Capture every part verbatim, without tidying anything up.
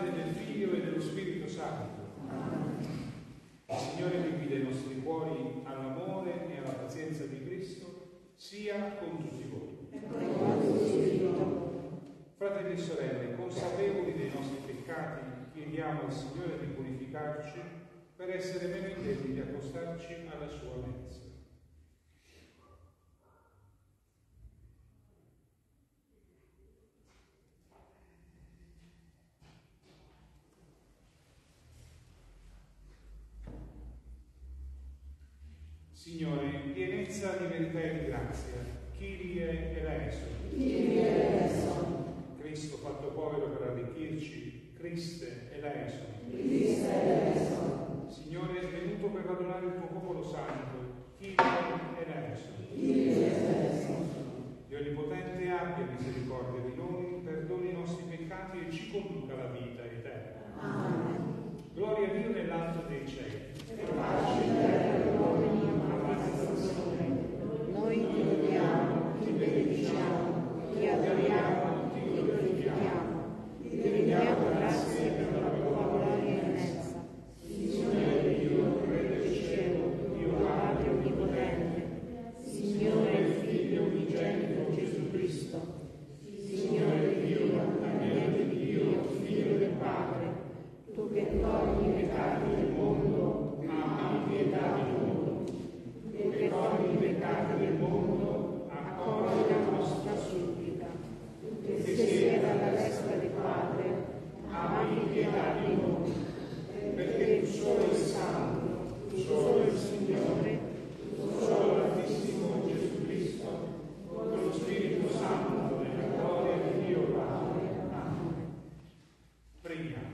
Padre, del Figlio e dello Spirito Santo. Il Signore che guida i nostri cuori all'amore e alla pazienza di Cristo sia con tutti voi. Fratelli e sorelle, consapevoli dei nostri peccati, chiediamo al Signore di purificarci per essere meno indebiti di accostarci alla sua mensa. Signore, in pienezza di verità e di grazia, Kyrie eleison. Cristo fatto povero per arricchirci, Criste eleison. Signore, è venuto per radunare il tuo popolo santo, Kyrie eleison. Dio Onnipotente abbia misericordia di noi, perdoni i nostri peccati e ci conduca alla vita eterna. Amen. Gloria a Dio nell'alto dei cieli. E pace in terra all'uomo. Noi ti lodiamo, ti benediciamo, ti adoriamo, ti glorifichiamo, ti rendiamo grazie per la tua gloria immensa. Signore Dio, Re del cielo, Dio Padre onnipotente, Signore Figlio unigenito Gesù Cristo, Signore Dio, agnello di Dio, Figlio del Padre, tu che togli i peccati del mondo, abbi pietà di noi. Tu che togli i peccati del mondo, accogli la nostra supplica. Tu che siedi alla destra del Padre, abbi pietà di noi. Perché tu solo il Santo, tu solo il Signore, tu solo l'Altissimo Gesù Cristo, con lo Spirito Santo nella gloria di Dio Padre. Amen. Preghiamo.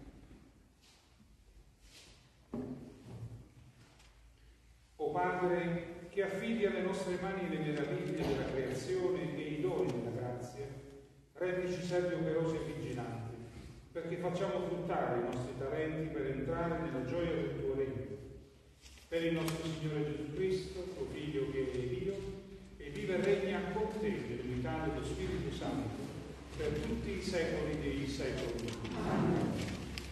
O Padre, che affidi alle nostre mani le meraviglie della creazione e i doni della grazia, rendici servi operosi e vigilanti, perché facciamo fruttare i nostri talenti per entrare nella gioia del tuo regno. Per il nostro Signore Gesù Cristo, tuo Figlio che è Dio, e vive e regna con te nell'unità dello Spirito Santo, per tutti i secoli dei secoli. Amen.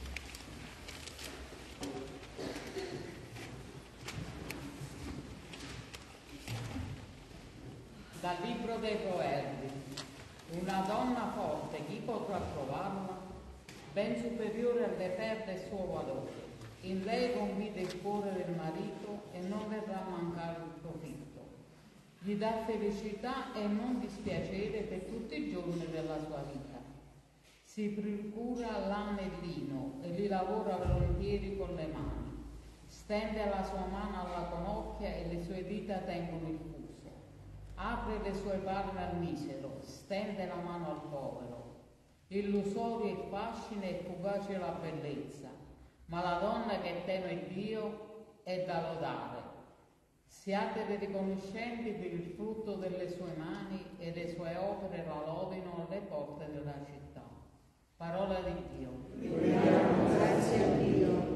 Dal libro dei Proverbi. Una donna forte, chi potrà trovarla? Ben superiore alle perle il suo valore. In lei convide il cuore del marito e non verrà a mancare il profitto. Gli dà felicità e non dispiacere per tutti i giorni della sua vita. Si procura l'anellino e li lavora volentieri con le mani. Stende la sua mano alla conocchia e le sue dita tengono il fuso. Apre le sue palme al misero, stende la mano al povero. Illusorio il fascino e fugace la bellezza, ma la donna che teme Dio è da lodare. Siate riconoscenti per il frutto delle sue mani e le sue opere la lodino alle porte della città. Parola di Dio. Grazie a Dio.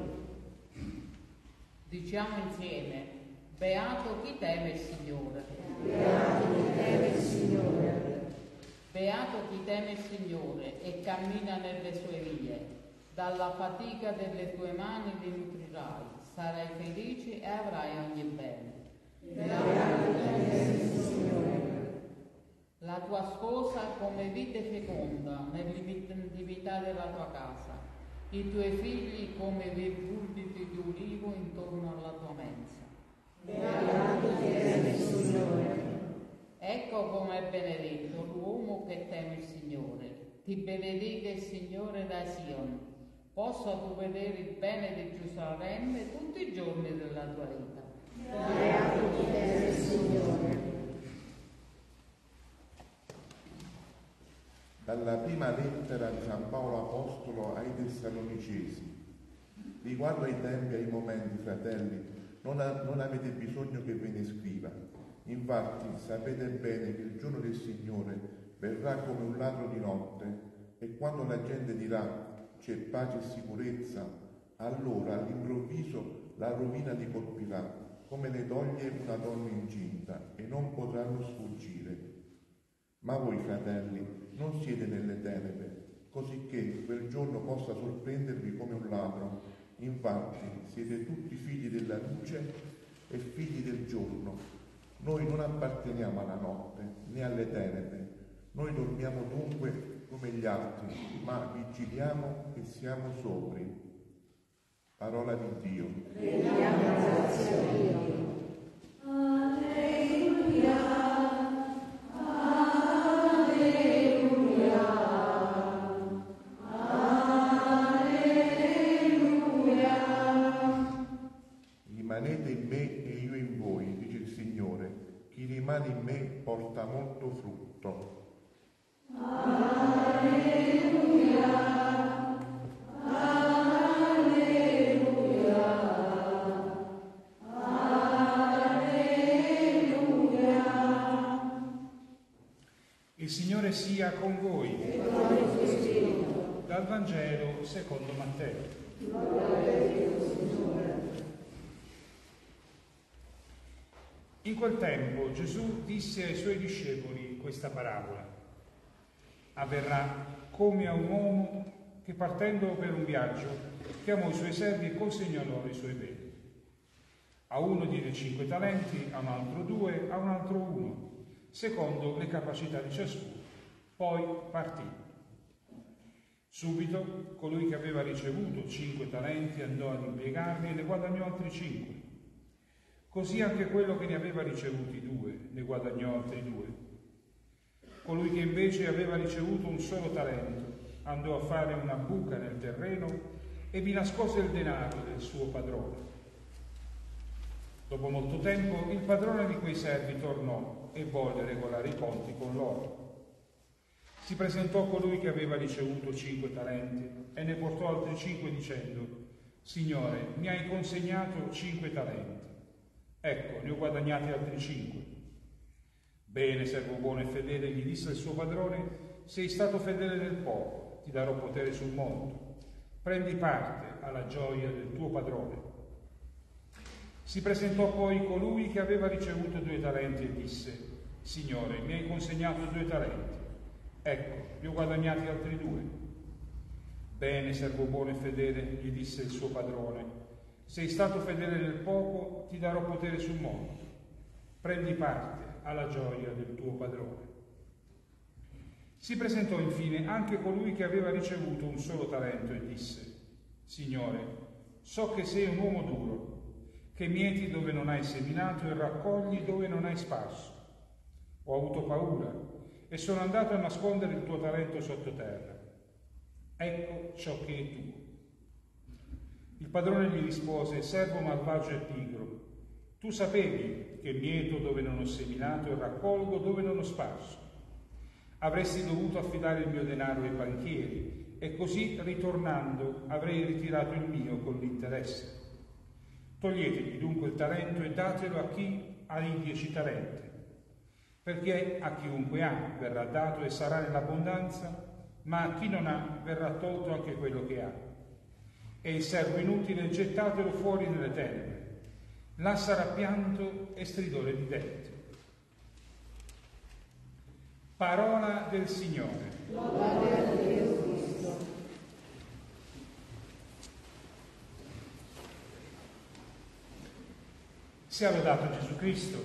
Diciamo insieme: beato chi teme il Signore. Beato chi teme il Signore. Beato chi teme il Signore e cammina nelle sue vie. Dalla fatica delle tue mani li nutrirai, sarai felice e avrai ogni bene. Beato chi teme il Signore. La tua sposa come vite feconda nell'intimità della tua casa, i tuoi figli come verbulbiti di ulivo intorno alla tua mensa. Beato chi teme il Signore. Ecco come è benedetto l'uomo che teme il Signore. Ti benedica il Signore da Sion. Possa tu vedere il bene di Gerusalemme tutti i giorni della tua vita. Beato chi teme il Signore. Dalla prima lettera di San Paolo Apostolo ai Tessalonicesi. Riguardo ai tempi e ai momenti, fratelli, non, ha, non avete bisogno che ve ne scriva. Infatti sapete bene che il giorno del Signore verrà come un ladro di notte, e quando la gente dirà c'è pace e sicurezza, allora all'improvviso la rovina li colpirà, come le toglie una donna incinta, e non potranno sfuggire. Ma voi, fratelli, non siete nelle tenebre, cosicché quel giorno possa sorprendervi come un ladro. Infatti siete tutti figli della luce e figli del giorno. Noi non apparteniamo alla notte né alle tenebre. Noi dormiamo dunque come gli altri, ma vigiliamo e siamo sobri. Parola di Dio. Rendiamo grazie a Dio. Alleluia. Rimanete in me e io in voi, dice il Signore. Chi rimane in me porta molto frutto. Alleluia. Alleluia. Alleluia. Il Signore sia con voi. E con il tuo spirito. Dal Vangelo secondo Matteo. Gloria a Dio, Signore. In quel tempo Gesù disse ai suoi discepoli questa parabola. Avverrà come a un uomo che partendo per un viaggio chiamò i suoi servi e consegnò loro i suoi beni. A uno diede cinque talenti, a un altro due, a un altro uno, secondo le capacità di ciascuno. Poi partì. Subito colui che aveva ricevuto cinque talenti andò ad impiegarli e ne guadagnò altri cinque. Così anche quello che ne aveva ricevuti due ne guadagnò altri due. Colui che invece aveva ricevuto un solo talento andò a fare una buca nel terreno e vi nascose il denaro del suo padrone. Dopo molto tempo il padrone di quei servi tornò e volle regolare i conti con loro. Si presentò colui che aveva ricevuto cinque talenti e ne portò altri cinque dicendo: Signore, mi hai consegnato cinque talenti. Ecco, ne ho guadagnati altri cinque. Bene, servo buono e fedele, gli disse il suo padrone, sei stato fedele nel poco, ti darò potere sul mondo. Prendi parte alla gioia del tuo padrone. Si presentò poi colui che aveva ricevuto due talenti e disse, Signore, mi hai consegnato due talenti. Ecco, ne ho guadagnati altri due. Bene, servo buono e fedele, gli disse il suo padrone, sei stato fedele nel poco, ti darò potere sul mondo. Prendi parte alla gioia del tuo padrone. Si presentò infine anche colui che aveva ricevuto un solo talento e disse, Signore, so che sei un uomo duro, che mieti dove non hai seminato e raccogli dove non hai sparso. Ho avuto paura e sono andato a nascondere il tuo talento sottoterra. Ecco ciò che è tuo. Il padrone gli rispose, servo malvagio e pigro, tu sapevi che mieto dove non ho seminato e raccolgo dove non ho sparso. Avresti dovuto affidare il mio denaro ai banchieri e così, ritornando, avrei ritirato il mio con l'interesse. Toglietegli dunque il talento e datelo a chi ha i dieci talenti, perché a chiunque ha verrà dato e sarà nell'abbondanza, ma a chi non ha verrà tolto anche quello che ha. E il servo inutile gettatelo fuori nelle tenebre. Là sarà pianto e stridore di denti. Parola del Signore. Gloria a Dio Cristo. Sia lodato Gesù Cristo.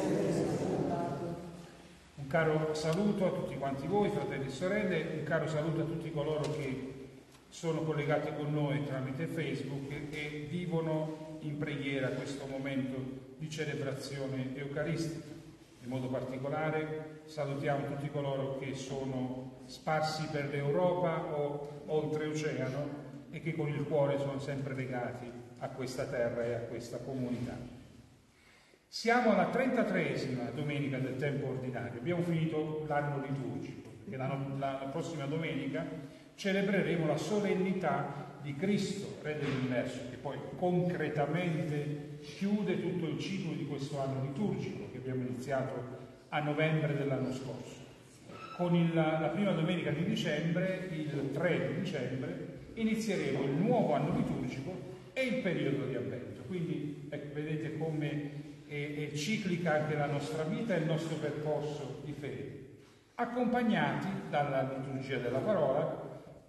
Un caro saluto a tutti quanti voi, fratelli e sorelle, un caro saluto a tutti coloro che sono collegati con noi tramite Facebook e vivono in preghiera questo momento di celebrazione eucaristica. In modo particolare salutiamo tutti coloro che sono sparsi per l'Europa o oltreoceano e che con il cuore sono sempre legati a questa terra e a questa comunità. Siamo alla trentatreesima domenica del tempo ordinario, abbiamo finito l'anno liturgico, perché la, la, la prossima domenica celebreremo la solennità di Cristo, Re dell'universo, che poi concretamente chiude tutto il ciclo di questo anno liturgico che abbiamo iniziato a novembre dell'anno scorso. Con il, la prima domenica di dicembre, il tre di dicembre, inizieremo il nuovo anno liturgico e il periodo di Avvento. Quindi ecco, vedete come è, è ciclica anche la nostra vita e il nostro percorso di fede, accompagnati dalla liturgia della parola,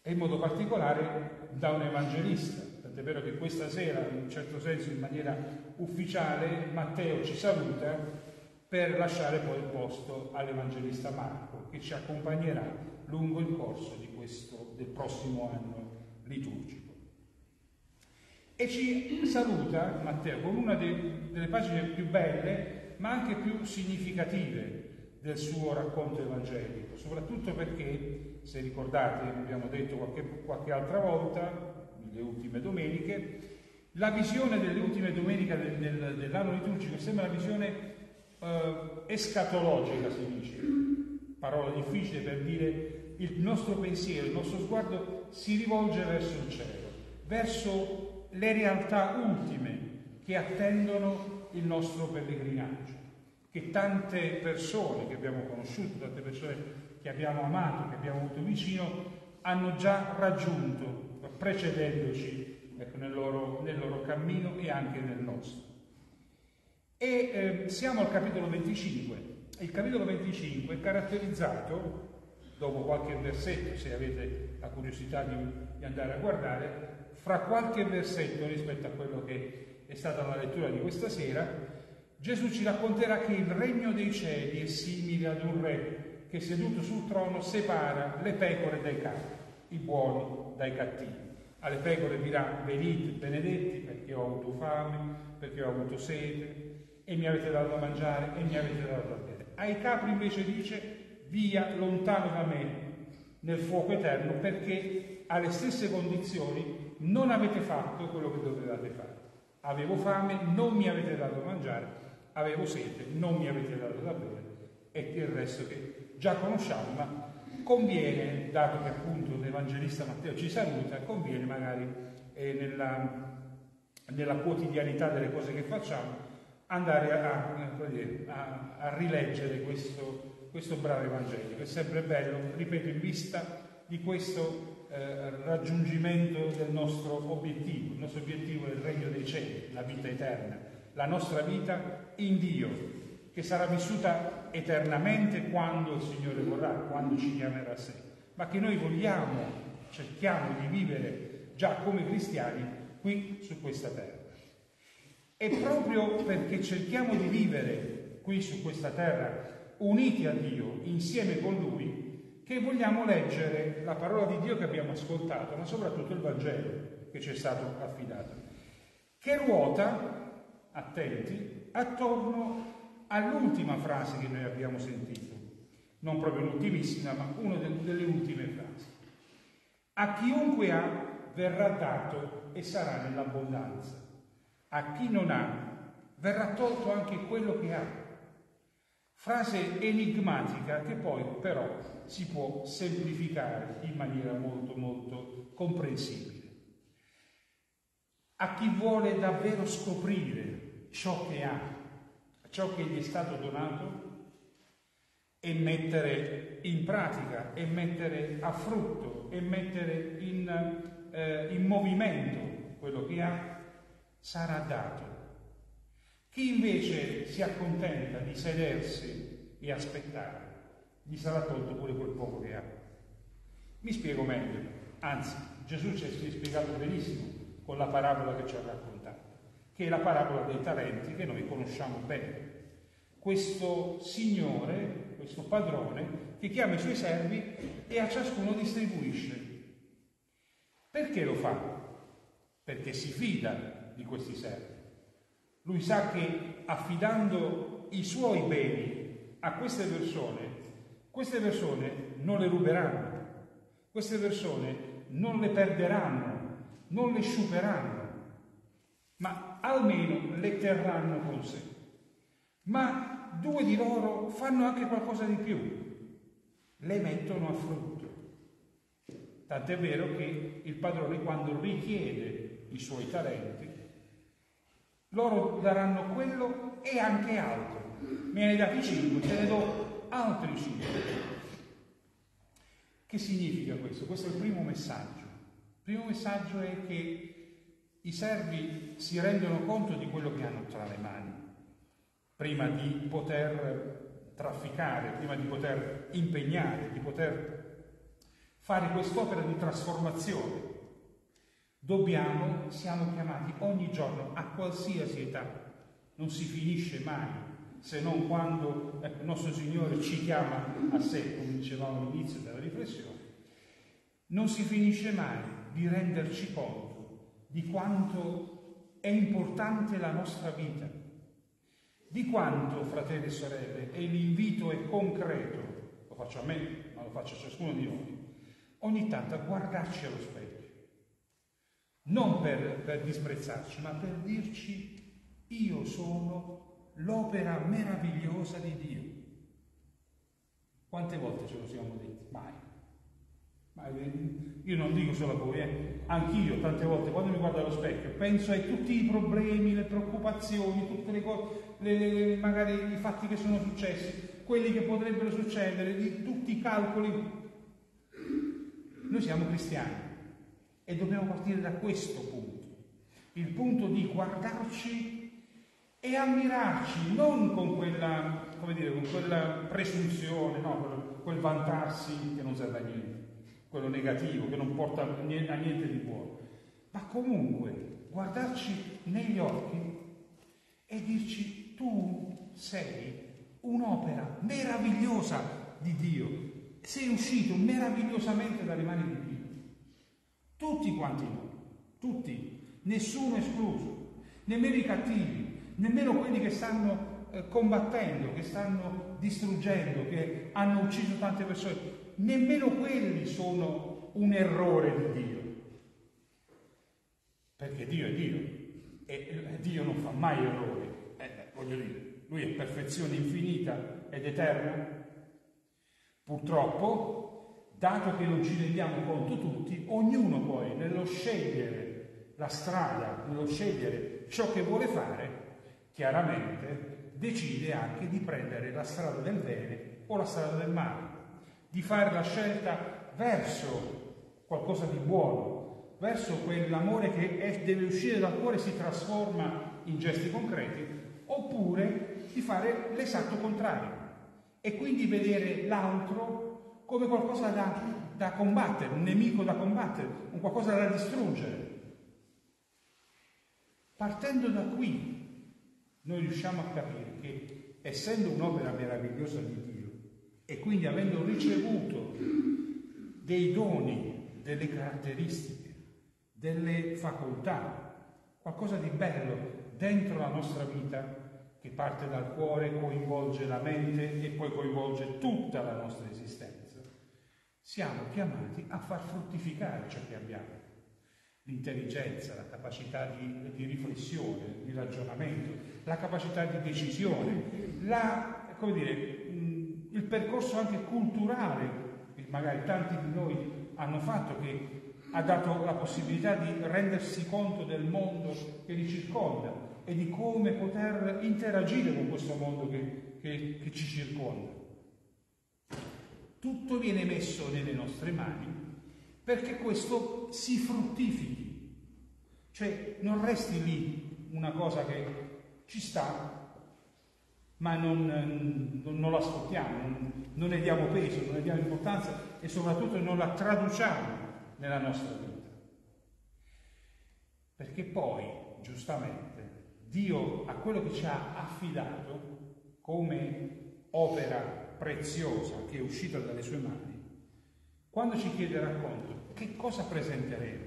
e in modo particolare da un evangelista. Tant'è vero che questa sera, in un certo senso in maniera ufficiale, Matteo ci saluta per lasciare poi il posto all'evangelista Marco, che ci accompagnerà lungo il corso di questo, del prossimo anno liturgico. E ci saluta Matteo con una de, delle pagine più belle, ma anche più significative del suo racconto evangelico, soprattutto perché, se ricordate, abbiamo detto qualche, qualche altra volta, le ultime domeniche, la visione delle ultime domeniche del, del, dell'anno liturgico sembra una visione eh, escatologica, si dice, parola difficile per dire il nostro pensiero, il nostro sguardo si rivolge verso il cielo, verso le realtà ultime che attendono il nostro pellegrinaggio, che tante persone che abbiamo conosciuto, tante persone che abbiamo amato, che abbiamo avuto vicino, hanno già raggiunto, precedendoci ecco, nel, loro, nel loro cammino e anche nel nostro. E eh, siamo al capitolo venticinque. Il capitolo venticinque è caratterizzato, dopo qualche versetto, se avete la curiosità di, di andare a guardare, fra qualche versetto rispetto a quello che è stata la lettura di questa sera, Gesù ci racconterà che il regno dei cieli è simile ad un re che seduto sul trono separa le pecore dai capri, i buoni dai cattivi. Alle pecore dirà: venite benedetti perché ho avuto fame, perché ho avuto sete e mi avete dato da mangiare e mi avete dato da bere. Ai capri invece dice: via lontano da me nel fuoco eterno, perché alle stesse condizioni non avete fatto quello che dovevate fare. Avevo fame, non mi avete dato da mangiare, avevo sete, non mi avete dato da bere, e il resto che già conosciamo, ma conviene, dato che appunto l'Evangelista Matteo ci saluta, conviene magari eh, nella, nella quotidianità delle cose che facciamo andare a, a, a rileggere questo, questo bravo Evangelico. È sempre bello, ripeto, in vista di questo eh, raggiungimento del nostro obiettivo. Il nostro obiettivo è il regno dei cieli, la vita eterna, la nostra vita in Dio, che sarà vissuta eternamente quando il Signore vorrà, quando ci chiamerà a sé, ma che noi vogliamo, cerchiamo di vivere già come cristiani qui su questa terra. E proprio perché cerchiamo di vivere qui su questa terra uniti a Dio, insieme con Lui, che vogliamo leggere la parola di Dio che abbiamo ascoltato, ma soprattutto il Vangelo che ci è stato affidato, che ruota, attenti, attorno all'ultima frase che noi abbiamo sentito, non proprio l'ultimissima, ma una delle ultime frasi. A chiunque ha verrà dato e sarà nell'abbondanza, a chi non ha verrà tolto anche quello che ha. Frase enigmatica che poi però si può semplificare in maniera molto molto comprensibile. A chi vuole davvero scoprire ciò che ha, ciò che gli è stato donato, e mettere in pratica, e mettere a frutto, e mettere in, eh, in movimento quello che ha, sarà dato. Chi invece si accontenta di sedersi e aspettare, gli sarà tolto pure quel poco che ha. Mi spiego meglio, anzi Gesù ci ha spiegato benissimo con la parabola che ci ha raccontato, che è la parabola dei talenti, che noi conosciamo bene. Questo Signore, questo padrone, che chiama i suoi servi e a ciascuno distribuisce. Perché lo fa? Perché si fida di questi servi. Lui sa che affidando i suoi beni a queste persone, queste persone non le ruberanno, queste persone non le perderanno, non le sciuperanno, ma almeno le terranno con sé. Ma due di loro fanno anche qualcosa di più, le mettono a frutto. Tant'è vero che il padrone, quando richiede i suoi talenti, loro daranno quello e anche altro. Me ne hai dati cinque, te ne do altri cinque. Che significa questo? Questo è il primo messaggio. Il primo messaggio è che i servi si rendono conto di quello che hanno tra le mani, prima di poter trafficare, prima di poter impegnare, di poter fare quest'opera di trasformazione. Dobbiamo, siamo chiamati ogni giorno, a qualsiasi età, non si finisce mai, se non quando ecco, il nostro Signore ci chiama a sé, come dicevamo all'inizio della riflessione, non si finisce mai di renderci conto di quanto è importante la nostra vita, di quanto, fratelli e sorelle, e l'invito è concreto, lo faccio a me, ma lo faccio a ciascuno di noi, ogni tanto a guardarci allo specchio, non per, per disprezzarci, ma per dirci: io sono l'opera meravigliosa di Dio. Quante volte ce lo siamo detti? Mai. Mai. Io non dico solo a voi, eh. Anch'io tante volte quando mi guardo allo specchio penso a tutti i problemi, le preoccupazioni, tutte le cose, le, le, magari i fatti che sono successi, quelli che potrebbero succedere, di tutti i calcoli. Noi siamo cristiani e dobbiamo partire da questo punto, il punto di guardarci e ammirarci, non con quella, come dire, con quella presunzione, no, quel, quel vantarsi che non serve a niente, quello negativo, che non porta a niente di buono, ma comunque guardarci negli occhi e dirci: tu sei un'opera meravigliosa di Dio, sei uscito meravigliosamente dalle mani di Dio. Tutti quanti noi, tutti, nessuno escluso, nemmeno i cattivi, nemmeno quelli che stanno eh, combattendo, che stanno distruggendo, che hanno ucciso tante persone, nemmeno quelli sono un errore di Dio. Perché Dio è Dio e Dio non fa mai errori. Eh, voglio dire, Lui è perfezione infinita ed eterna. Purtroppo, dato che non ci rendiamo conto tutti, ognuno poi nello scegliere la strada, nello scegliere ciò che vuole fare, chiaramente decide anche di prendere la strada del bene o la strada del male, di fare la scelta verso qualcosa di buono, verso quell'amore che è, deve uscire dal cuore e si trasforma in gesti concreti, oppure di fare l'esatto contrario e quindi vedere l'altro come qualcosa da, da combattere, un nemico da combattere, un qualcosa da distruggere. Partendo da qui, noi riusciamo a capire che, essendo un'opera meravigliosa di Dio, e quindi avendo ricevuto dei doni, delle caratteristiche, delle facoltà, qualcosa di bello dentro la nostra vita, che parte dal cuore, coinvolge la mente e poi coinvolge tutta la nostra esistenza, siamo chiamati a far fruttificare ciò che abbiamo. L'intelligenza, la capacità di, di riflessione, di ragionamento, la capacità di decisione, la, come dire, mh, il percorso anche culturale che magari tanti di noi hanno fatto, che ha dato la possibilità di rendersi conto del mondo che li circonda e di come poter interagire con questo mondo che, che, che ci circonda. Tutto viene messo nelle nostre mani perché questo si fruttifichi, cioè non resti lì una cosa che ci sta, ma non, non, non l'ascoltiamo, non, non ne diamo peso, non ne diamo importanza e soprattutto non la traduciamo nella nostra vita. Perché poi, giustamente, Dio a quello che ci ha affidato come opera preziosa che è uscita dalle sue mani, quando ci chiede racconto, che cosa presenteremo?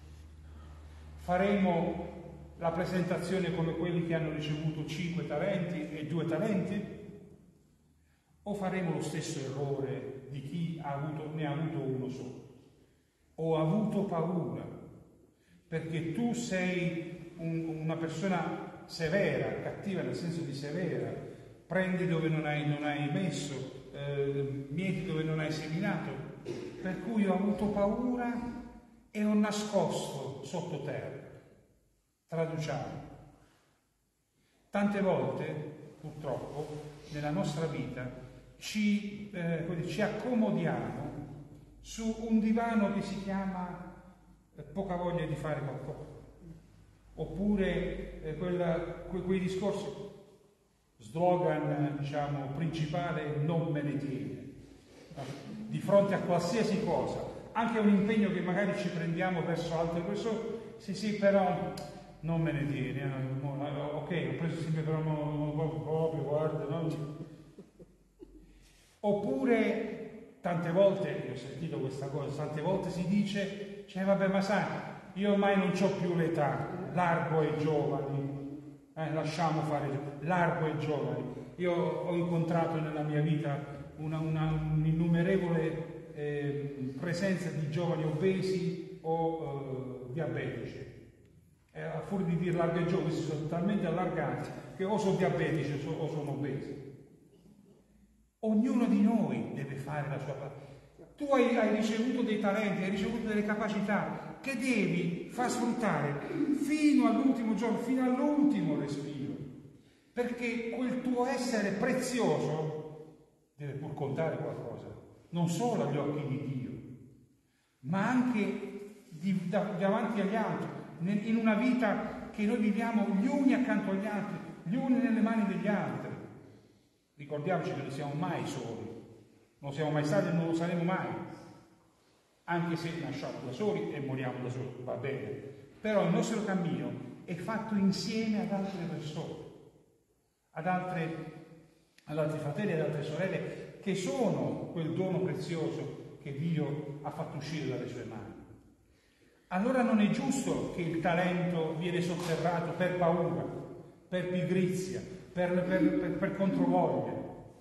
Faremo la presentazione come quelli che hanno ricevuto cinque talenti e due talenti? O faremo lo stesso errore di chi ha avuto, ne ha avuto uno solo? Ho avuto paura, perché tu sei un, una persona severa, cattiva nel senso di severa, prendi dove non hai, non hai messo, eh, mieti dove non hai seminato, per cui ho avuto paura e ho nascosto sottoterra. Traduciamo. Tante volte, purtroppo, nella nostra vita ci, eh, ci accomodiamo su un divano che si chiama eh, poca voglia di fare qualcosa, oppure eh, quella, que, quei discorsi, slogan diciamo principale, non me ne tiene, di fronte a qualsiasi cosa, anche un impegno che magari ci prendiamo verso altre persone, sì sì però non me ne tieni, eh, ok, ho preso sempre però non proprio, guarda, no? Oppure tante volte, io ho sentito questa cosa, tante volte si dice, cioè vabbè ma sai, io ormai non ho più l'età, largo ai giovani, eh, lasciamo fare, largo ai giovani. Io ho incontrato nella mia vita una, una, un'innumerevole eh, presenza di giovani obesi o eh, diabetici. Eh, a furia di dire largo ai giovani si sono talmente allargati che o sono diabetici o sono, o sono obesi. Ognuno di noi deve fare la sua parte. Tu hai, hai ricevuto dei talenti, hai ricevuto delle capacità che devi far sfruttare fino all'ultimo giorno, fino all'ultimo respiro, perché quel tuo essere prezioso deve pur contare qualcosa, non solo agli occhi di Dio, ma anche di, da, davanti agli altri, in una vita che noi viviamo gli uni accanto agli altri, gli uni nelle mani degli altri. Ricordiamoci che non siamo mai soli, non siamo mai stati e non lo saremo mai, anche se nasciamo da soli e moriamo da soli, va bene, però il nostro cammino è fatto insieme ad altre persone, ad, altre, ad altri fratelli e ad altre sorelle che sono quel dono prezioso che Dio ha fatto uscire dalle sue mani. Allora non è giusto che il talento viene sotterrato per paura, per pigrizia, per, per, per, per controvoglia.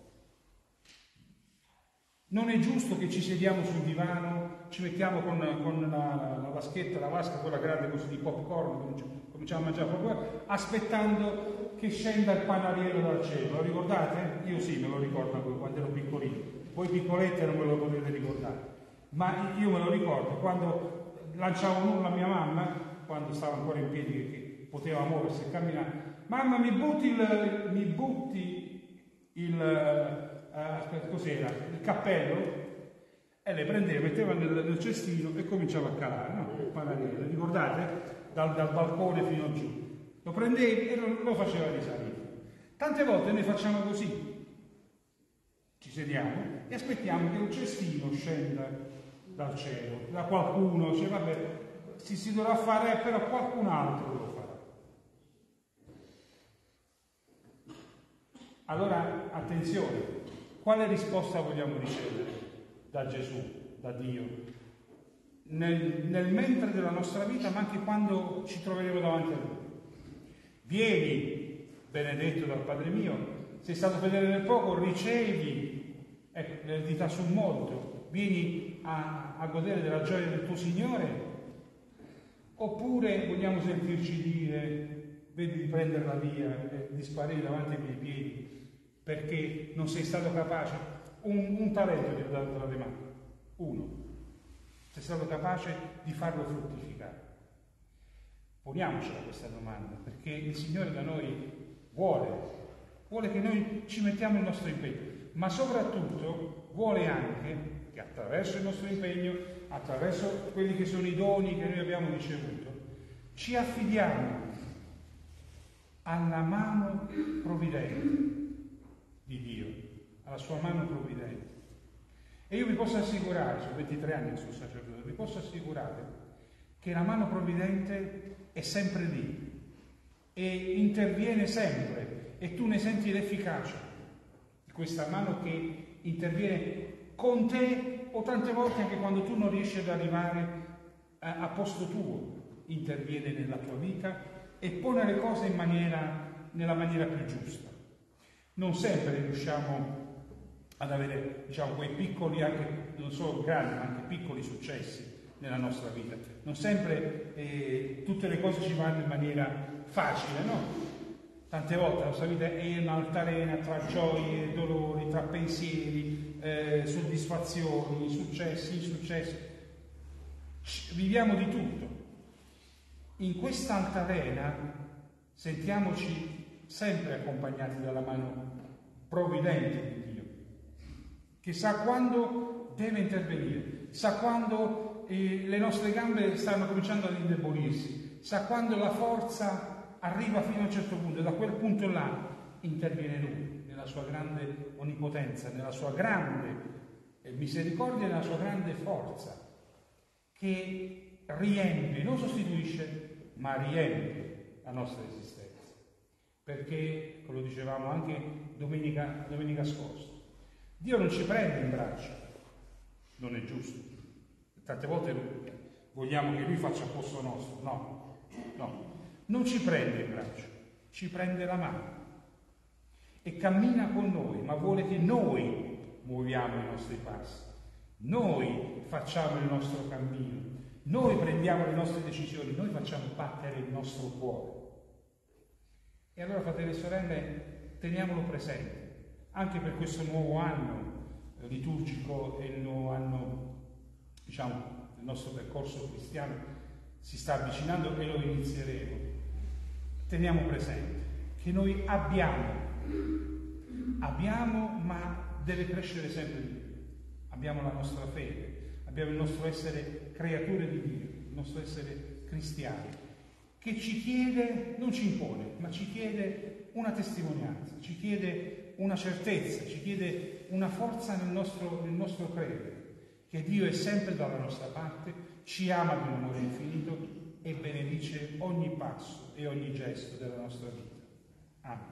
Non è giusto che ci sediamo sul divano, ci mettiamo con, con la, la vaschetta, la vasca, quella grande così di popcorn, cominciamo a mangiare popcorn, aspettando che scenda il panariello dal cielo. Lo ricordate? Io sì, me lo ricordo quando ero piccolino. Voi piccoletti non me lo potete ricordare. Ma io me lo ricordo, quando lanciavo uno alla mia mamma, quando stava ancora in piedi, che poteva muoversi e camminare, mamma mi butti il, mi butti il, uh, aspetta, cos'era, il cappello, e le prendeva, metteva nel, nel cestino e cominciava a calare, no? Il panariello, ricordate? Dal, dal balcone fino giù. Lo prendevi e lo, lo faceva risalire. Tante volte noi facciamo così. Ci sediamo e aspettiamo che il cestino scenda dal cielo, da qualcuno, cioè vabbè, si, si dovrà fare, però qualcun altro lo farà. Allora, attenzione, quale risposta vogliamo ricevere da Gesù, da Dio? Nel, nel mentre della nostra vita, ma anche quando ci troveremo davanti a Lui. Vieni, benedetto dal Padre mio, sei stato fedele nel poco, ricevi ecco, l'eredità sul molto, vieni a, a godere della gioia del tuo Signore, oppure vogliamo sentirci dire, vedi di prendere la via e di sparire davanti ai miei piedi, perché non sei stato capace, un, un talento ti ho dato tra le mani, uno, sei stato capace di farlo fruttificare. Poniamocela questa domanda, perché il Signore da noi vuole, vuole che noi ci mettiamo il nostro impegno, ma soprattutto vuole anche che attraverso il nostro impegno, attraverso quelli che sono i doni che noi abbiamo ricevuto, ci affidiamo alla mano provvidente di Dio, alla sua mano provvidente. E io vi posso assicurare, sono ventitré anni che sono sacerdote, vi posso assicurare che la mano provvidente è sempre lì e interviene sempre e tu ne senti l'efficacia di questa mano che interviene con te o tante volte anche quando tu non riesci ad arrivare a, a posto tuo, interviene nella tua vita e pone le cose in maniera, nella maniera più giusta. Non sempre riusciamo ad avere, diciamo, quei piccoli, anche non solo grandi, ma anche piccoli successi nella nostra vita. Non sempre eh, tutte le cose ci vanno in maniera facile, no? Tante volte la nostra vita è un'altalena tra gioie e dolori, tra pensieri, eh, soddisfazioni, successi, insuccessi. Viviamo di tutto. In questa altalena sentiamoci sempre accompagnati dalla mano provvidente di Dio, che sa quando deve intervenire, sa quando eh, le nostre gambe stanno cominciando ad indebolirsi, sa quando la forza arriva fino a un certo punto e da quel punto là interviene Lui nella sua grande onnipotenza, nella sua grande misericordia e nella sua grande forza. che riempie, non sostituisce, ma riempie la nostra esistenza. Perché, come lo dicevamo anche domenica, domenica scorsa, Dio non ci prende in braccio, non è giusto. Tante volte vogliamo che Lui faccia a posto nostro, no, no, non ci prende in braccio, ci prende la mano e cammina con noi, ma vuole che noi muoviamo i nostri passi, noi facciamo il nostro cammino, noi prendiamo le nostre decisioni, noi facciamo battere il nostro cuore. E allora, fratelli e sorelle, teniamolo presente, anche per questo nuovo anno liturgico e il nuovo anno, diciamo, il nostro percorso cristiano si sta avvicinando e lo inizieremo. Teniamo presente che noi abbiamo, abbiamo, ma deve crescere sempre di più. Abbiamo la nostra fede, abbiamo il nostro essere creature di Dio, il nostro essere cristiani, che ci chiede, non ci impone, ma ci chiede una testimonianza, ci chiede una certezza, ci chiede una forza nel nostro, nel nostro credere, che Dio è sempre dalla nostra parte, ci ama di un amore infinito e benedice ogni passo e ogni gesto della nostra vita. Amen.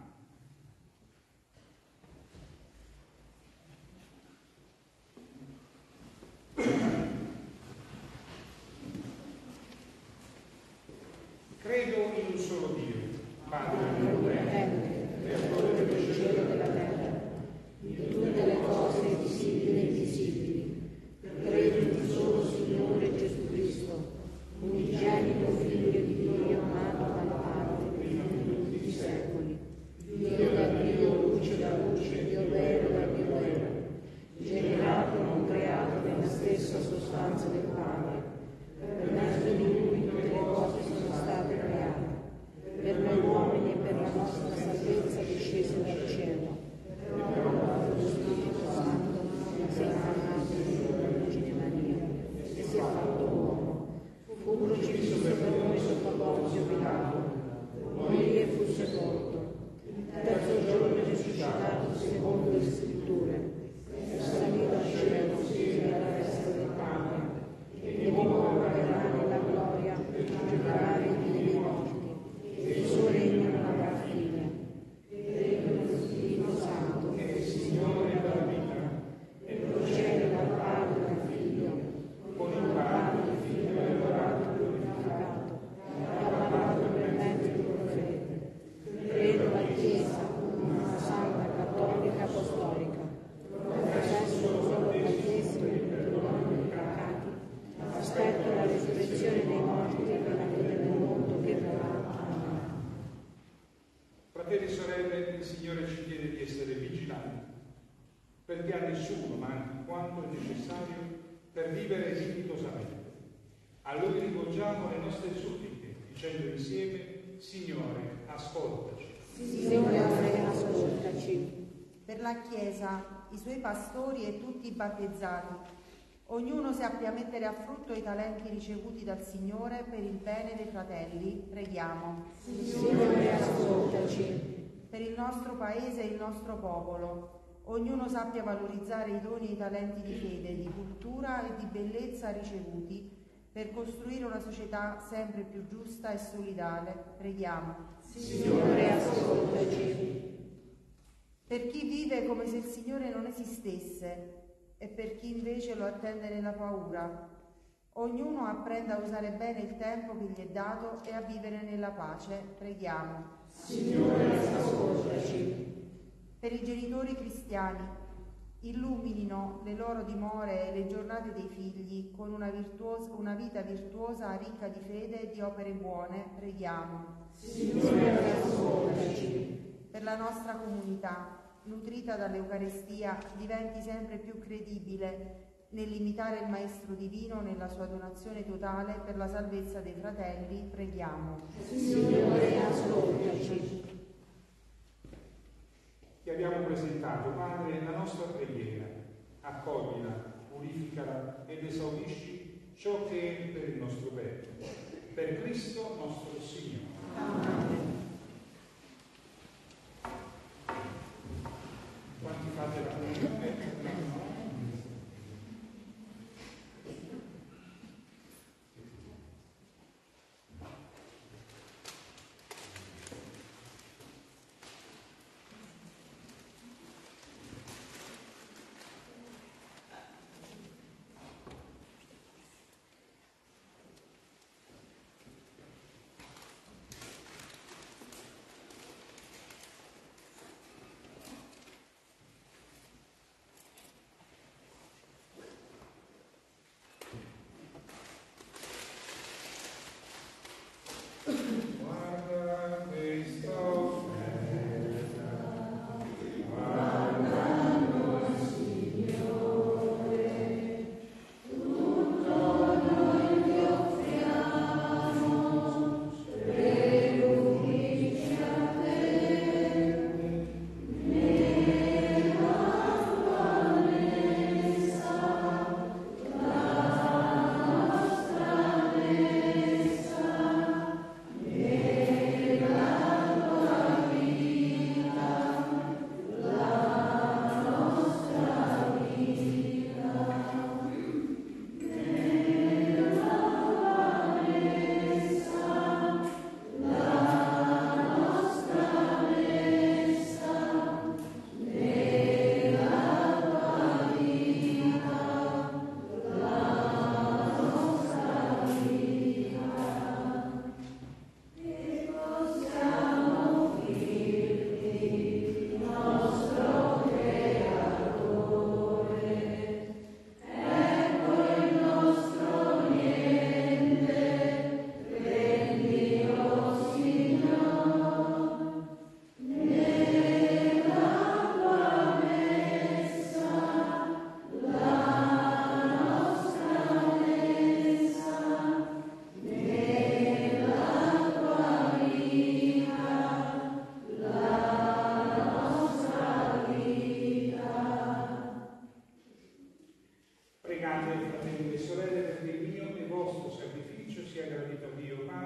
Credo in un solo Dio, Padre Onnipotente, creatore del cielo e della terra, di tutte le cose visibili e invisibili. Credo in un solo Signore Gesù Cristo, unigenito Figlio di Dio, amato dal Padre, prima di tutti i secoli. Dio da Dio, luce da luce, Dio vero da Dio vero, generato, non creato nella stessa sostanza del Padre. Per mezzo di Lui tutte le cose sono state create. Per noi uomini e per la nostra salvezza discese dal cielo. Per l'opera dello Spirito Santo si è incarnato della Vergine Maria e si è fatto uomo. Fu crocifisso per noi sotto Ponzio Pilato, morì e fu sepolto. Il terzo giorno è risuscitato secondo le Scritture. È salito al cielo, si è alla destra del Padre, e di nuovo verrà nella gloria per giudicare i vivi e i morti, e il suo regno non avrà fine. Credo nello Spirito Santo, che è il Signore della vita, e procede dal Padre e dal Figlio, con il Padre e il Figlio è adorato e glorificato, e ha parlato per mezzo di profeti. Credo la Chiesa, una santa, cattolica, apostolica, professo un solo battesimo per il perdono dei peccati, aspetto la risurrezione dei morti e la fine del mondo che verrà. Amen. Fratelli e sorelle, il Signore ci chiede di essere vigilanti, perché a nessuno manchi quanto è necessario per vivere dignitosamente. A Lui rivolgiamo le nostre suppliche, dicendo insieme: Signore, ascoltaci. Signore, ascoltaci. Per la Chiesa, i suoi pastori e tutti i battezzati, ognuno sappia mettere a frutto i talenti ricevuti dal Signore per il bene dei fratelli, preghiamo. Signore, ascoltaci. Per il nostro Paese e il nostro popolo, ognuno sappia valorizzare i doni e i talenti di fede, di cultura e di bellezza ricevuti per costruire una società sempre più giusta e solidale, preghiamo. Signore, ascoltaci. Per chi vive come se il Signore non esistesse e per chi invece lo attende nella paura, ognuno apprenda a usare bene il tempo che gli è dato e a vivere nella pace, preghiamo. Signore, ascoltaci. Per i genitori cristiani, illuminino le loro dimore e le giornate dei figli con una, virtuosa, una vita virtuosa ricca di fede e di opere buone, preghiamo. Signore, ascoltaci. Per la nostra comunità, nutrita dall'Eucarestia, diventi sempre più credibile nell'imitare il Maestro Divino nella sua donazione totale per la salvezza dei fratelli, preghiamo. Signore, ascoltaci. Ti abbiamo presentato, Padre, la nostra preghiera. Accoglila, purificala ed esaudisci ciò che è per il nostro bene. Per Cristo nostro Signore. Amen. Quanti fate la comunione?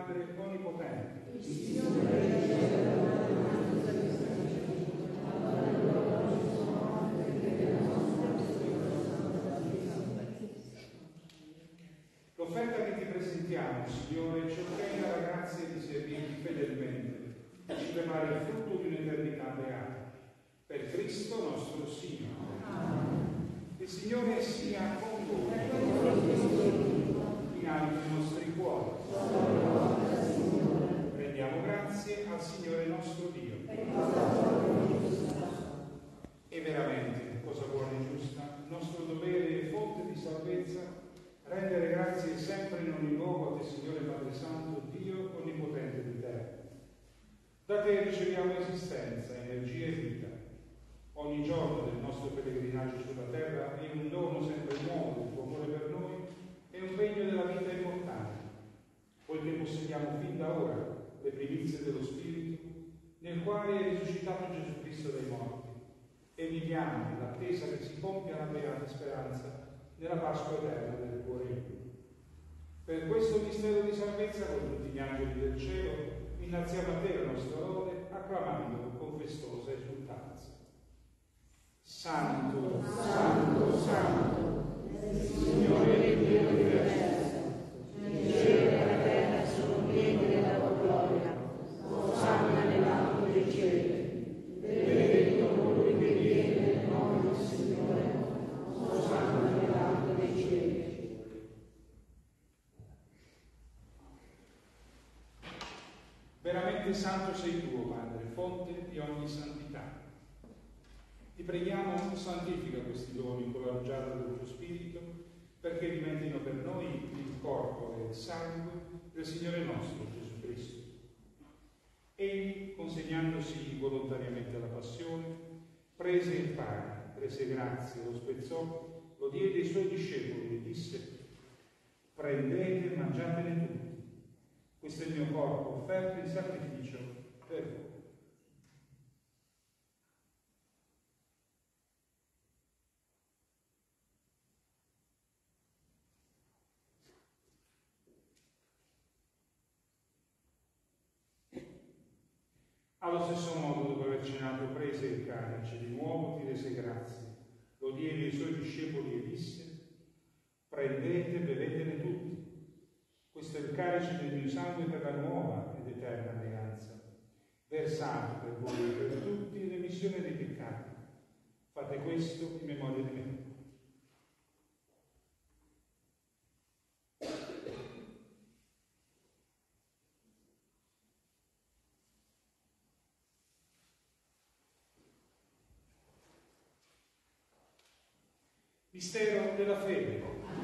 Padre Onnipotente. L'offerta che ti presentiamo, Signore, ci ottenga la grazia di servirti fedelmente e ci prepara il frutto di un'eternità beata. Per Cristo nostro Signore. Il Signore sia con voi. In alto i nostri cuori. Rendiamo grazie al Signore nostro Dio. E veramente, cosa buona e giusta, il nostro dovere e fonte di salvezza, rendere grazie sempre in ogni luogo a te, Signore Padre Santo, Dio onnipotente di te. Da te riceviamo esistenza, energia e vita. Ogni giorno del nostro pellegrinaggio sulla terra è un dono sempre nuovo del tuo amore per noi e un regno della vita immortale, poiché possediamo fin da ora le primizie dello Spirito, nel quale è risuscitato Gesù Cristo dai morti, e viviamo nell'attesa che si compia la beata speranza nella Pasqua eterna del tuo regno. Per questo mistero di salvezza, con tutti gli angeli del cielo, innalziamo a te la nostra lode, acclamando con festosa esultanza. Santo, Santo, Santo, Signore Dio dell'universo, il cielo e la terra sono pieni della tua gloria. Osanna nell'alto dei cieli. Benedetto colui che viene nel nome del Signore. Osanna nell'alto dei cieli. Veramente santo sei tu, Padre, fonte di ogni santità. Ti preghiamo, santifica questi doni con la rugiada del tuo Spirito, perché diventino per noi il corpo e il sangue del Signore nostro Gesù Cristo. Egli, consegnandosi volontariamente alla passione, prese il pane, rese grazie, lo spezzò, lo diede ai suoi discepoli e disse: prendete e mangiatene tutti, questo è il mio corpo offerto in sacrificio per voi. Allo stesso modo, dopo aver cenato, prese il calice, di nuovo ti rese grazie, lo diede ai suoi discepoli e disse: prendete e bevetene tutti, questo è il calice del mio sangue per la nuova ed eterna alleanza, versato per voi e per tutti in remissione dei peccati. Fate questo in memoria di me. Mistero della fede.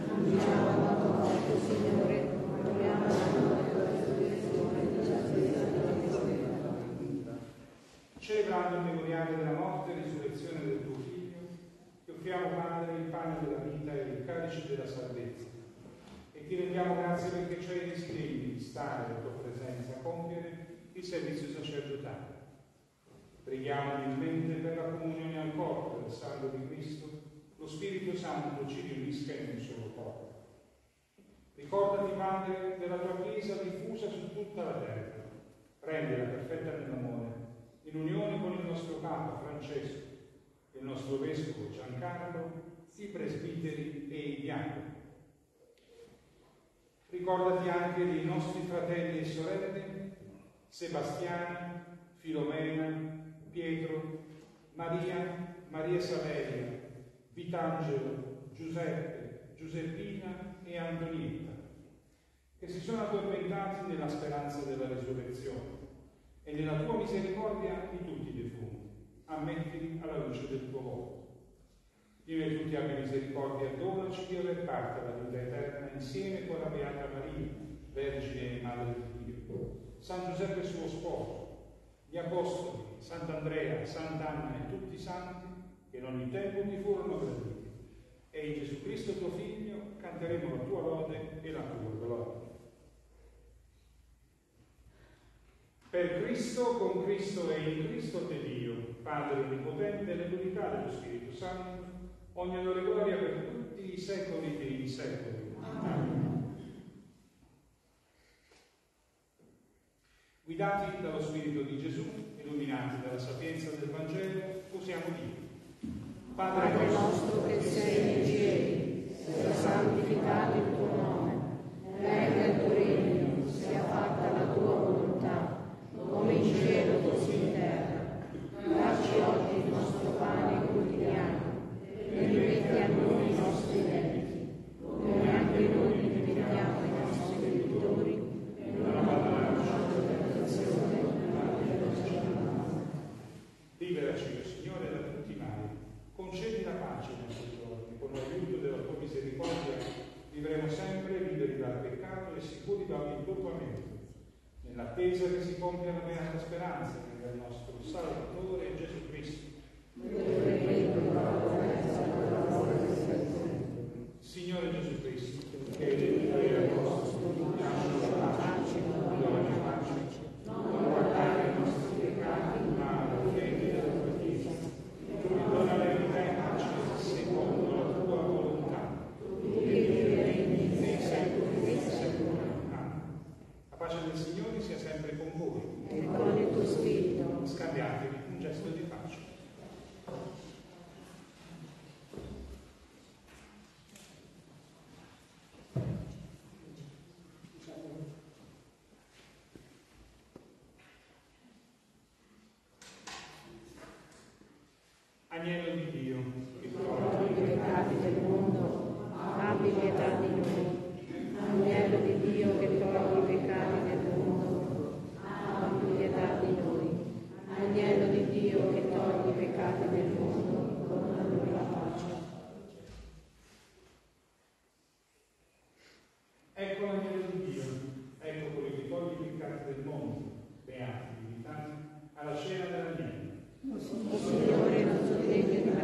Celebrando il memoriale della morte e risurrezione del tuo Figlio, ti offriamo, Padre, il pane della vita e il calice della salvezza, e ti rendiamo grazie perché ci hai resi degni di stare alla tua presenza a compiere il servizio sacerdotale. Preghiamo umilmente per la comunione al corpo del sangue di Cristo. Lo Spirito Santo ci riunisca in un solo corpo. Ricordati, Padre, della tua Chiesa diffusa su tutta la terra. Rendila perfetta nell'amore, in unione con il nostro Papa Francesco, il nostro Vescovo Giancarlo, i presbiteri e i diaconi. Ricordati anche dei nostri fratelli e sorelle, Sebastiano, Filomena, Pietro, Maria, Maria Saveria, Vitangelo, Giuseppe, Giuseppina e Antonietta, che si sono addormentati nella speranza della risurrezione, e nella tua misericordia di tutti i defunti, ammettili alla luce del tuo volto. Di noi tutti abbia misericordia e donaci di aver parte alla vita eterna insieme con la Beata Maria, Vergine e Madre di Dio, San Giuseppe suo sposo, gli Apostoli, Sant'Andrea, Sant'Anna e tutti i santi che in ogni tempo ti furono graditi, e in Gesù Cristo tuo Figlio canteremo la tua lode e la tua gloria. Per Cristo, con Cristo e in Cristo te Dio, Padre Onnipotente, nell'unità dello Spirito Santo, ogni onore e gloria per tutti i secoli dei secoli. Amen. Guidati dallo Spirito di Gesù, illuminati dalla sapienza del Vangelo, possiamo dire: Padre nostro che sei nei cieli, sia santificato il tuo nome, venga il tuo regno, sia fatta la tua volontà, come in cielo così in terra. Dacci oggi il nostro pane quotidiano, e rimetti a noi i nostri debiti, come anche noi li rimettiamo ai nostri debitori, e non abbandonarci alla tentazione, ma liberaci dal male. Liberaci, Signore, da tutti i mali. Concedi la pace nei nostri giorni. Con l'aiuto della tua misericordia vivremo sempre liberi dal peccato e sicuri dal tuo favore, nell'attesa che si compia la beata speranza del nostro Salvatore Gesù Cristo. Signore Gesù Cristo, che il Dio è vostro, lasciamo la pace, dona pace, non guardare i nostri peccati, ma la fede della tua Chiesa. Tu mi dona la verità e pace secondo la tua volontà, che regni nei secoli e secoli. Amen. La pace del Signore sia sempre con voi. E con il tuo spirito. Scambiatevi un gesto di pace. Agnello di Dio, che Togli i peccati del mondo, abbi pietà di noi. Agnello di Dio che togli i peccati del mondo, abbi pietà di noi. Agnello di Dio che togli i peccati del mondo, dona noi la pace. ecco l'agnello di Dio, ecco quello che toglie i peccati del mondo, beati, invitati alla cena dell'agnello. O Signore, non sono degno di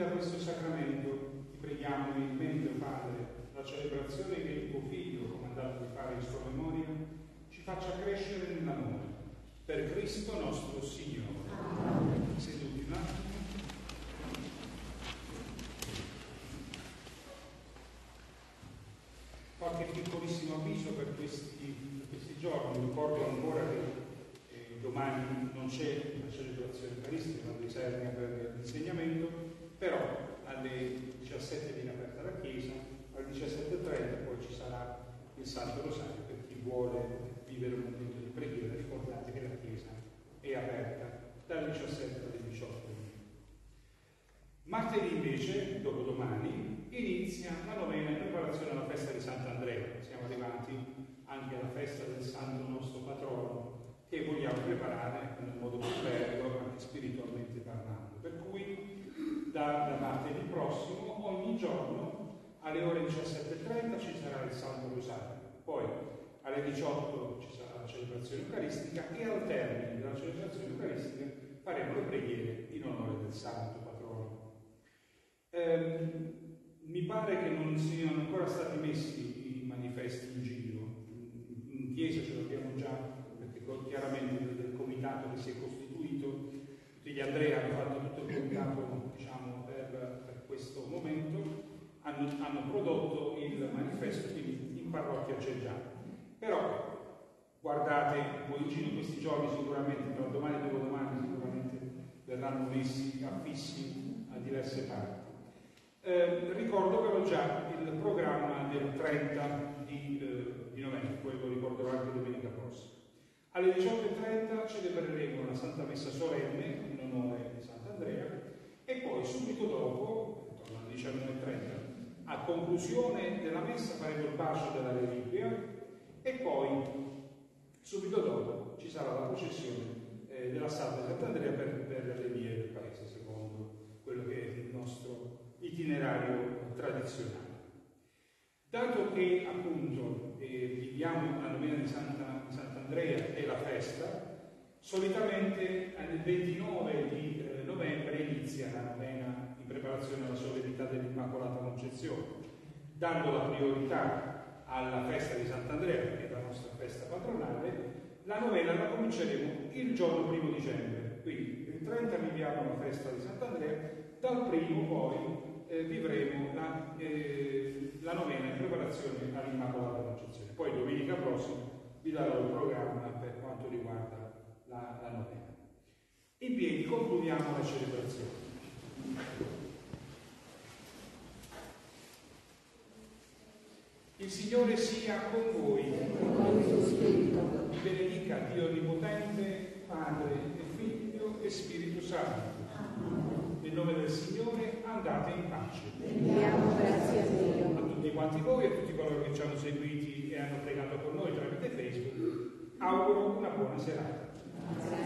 da questo sacramento ti preghiamo umilmente, Padre, la celebrazione che il tuo Figlio, comandato di fare in sua memoria, ci faccia crescere nell'amore. Per Cristo nostro Signore. Amen. Seduti un attimo. Qualche piccolissimo avviso per questi, per questi giorni. Ricordo ancora che eh, domani non c'è la celebrazione eucaristica, una riserva per l'insegnamento, però alle diciassette viene aperta la chiesa, alle diciassette e trenta poi ci sarà il Santo Rosario per chi vuole vivere un momento di preghiera. Ricordate che la chiesa è aperta dalle diciassette alle diciotto. Martedì invece, dopodomani, inizia la novena in preparazione alla festa di Sant'Andrea. Siamo arrivati anche alla festa del santo nostro patrono, che vogliamo preparare nel modo più bello, anche spiritualmente parlando. Per cui da, da martedì prossimo, ogni giorno alle ore diciassette e trenta ci sarà il Santo Rosario, poi alle diciotto ci sarà la celebrazione eucaristica e al termine della celebrazione eucaristica faremo le preghiere in onore del santo patrono. Eh, mi pare che non siano ancora stati messi i manifesti in giro, in chiesa ce l'abbiamo già, perché chiaramente del comitato che si è costituito, tutti gli Andrea hanno fatto tutto il comitato, diciamo, per, per questo momento, hanno, hanno prodotto il manifesto, quindi in parrocchia c'è già. Però guardate voi in giro questi giorni, sicuramente tra domani e dopodomani sicuramente verranno messi affissi a diverse parti. Eh, ricordo però già il programma del trenta di, eh, di novembre, poi lo ricorderò anche domenica prossima. Alle diciotto e trenta celebreremo la Santa Messa solenne in onore di Sant'Andrea e poi subito dopo, intorno alle diciannove e trenta, a conclusione della Messa faremo il bacio della reliquia e poi subito dopo ci sarà la processione eh, della Salve Sant'Andrea per, per le vie del paese, secondo quello che è il nostro itinerario tradizionale. Dato che appunto eh, viviamo la novena di, Santa, di Sant'Andrea e la festa, solitamente il ventinove di eh, novembre inizia la novena in preparazione alla solennità dell'Immacolata Concezione, dando la priorità alla festa di Sant'Andrea, che è la nostra festa patronale. La novena la cominceremo il giorno primo dicembre, quindi il trenta viviamo la festa di Sant'Andrea, dal primo poi Eh, vivremo la, eh, la novena in preparazione all'Immacolata Concezione. Poi domenica prossima vi darò il programma per quanto riguarda la, la novena. In piedi concludiamo la celebrazione. Il Signore sia con voi. Vi benedica Dio Onnipotente, Padre e Figlio e Spirito Santo. Nel nome del Signore andate in pace. Rendiamo grazie a Dio. A tutti quanti voi e a tutti coloro che ci hanno seguiti e hanno pregato con noi tramite Facebook, auguro una buona serata.